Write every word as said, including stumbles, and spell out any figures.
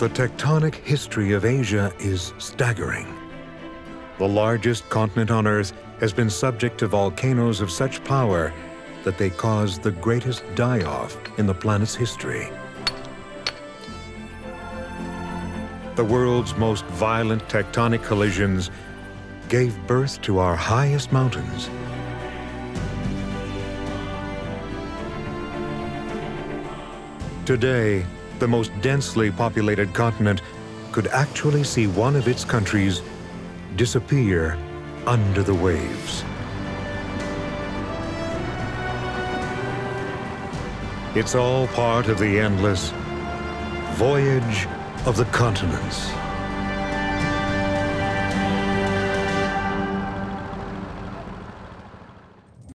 The tectonic history of Asia is staggering. The largest continent on Earth has been subject to volcanoes of such power that they caused the greatest die-off in the planet's history. The world's most violent tectonic collisions gave birth to our highest mountains. Today, the most densely populated continent could actually see one of its countries disappear under the waves. It's all part of the endless voyage of the continents.